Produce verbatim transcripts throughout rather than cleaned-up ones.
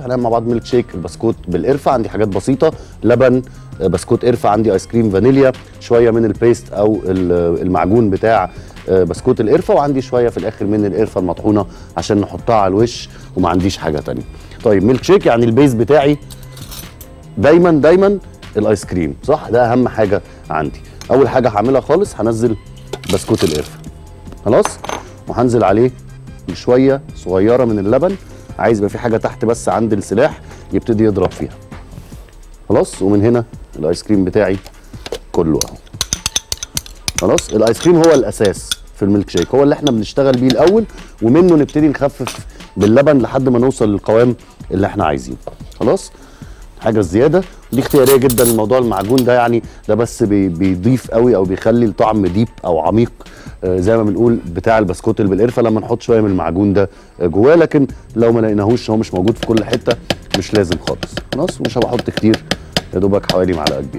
هنعمل مع بعض ميلك شيك البسكوت بالقرفه. عندي حاجات بسيطه، لبن، بسكوت قرفه، عندي ايس كريم فانيليا، شويه من البيست او المعجون بتاع بسكوت القرفه، وعندي شويه في الاخر من القرفه المطحونه عشان نحطها على الوش، وما عنديش حاجه ثانيه. طيب ميلك شيك يعني البيز بتاعي دايما دايما الايس كريم، صح؟ ده اهم حاجه عندي. اول حاجه هعملها خالص هنزل بسكوت القرفه، خلاص، وهنزل عليه بشويه صغيره من اللبن. عايز يبقى في حاجه تحت بس عند السلاح يبتدي يضرب فيها، خلاص. ومن هنا الايس كريم بتاعي كله اهو، خلاص. الايس كريم هو الاساس في الميلك شيك، هو اللي احنا بنشتغل بيه الاول، ومنه نبتدي نخفف باللبن لحد ما نوصل للقوام اللي احنا عايزينه، خلاص. حاجه الزياده دي اختياريه جدا. الموضوع المعجون ده يعني ده بس بي بيضيف قوي او بيخلي الطعم ديب او عميق، آه زي ما بنقول بتاع البسكوت اللي بالقرفه لما نحط شويه من المعجون ده جواه. لكن لو ما لقيناهوش، هو مش موجود في كل حته، مش لازم خالص، خلاص. ومش هبقى كتير، يا دوبك حوالي معلقه كبيره،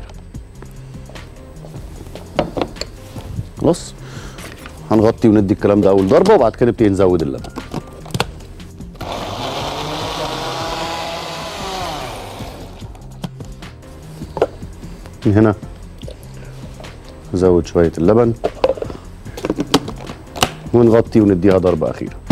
خلاص. هنغطي وندي الكلام ده اول ضربه، وبعد كده نبتدي نزود اللبن. من هنا نزود شويه اللبن ونغطي ونديها ضربه اخيره.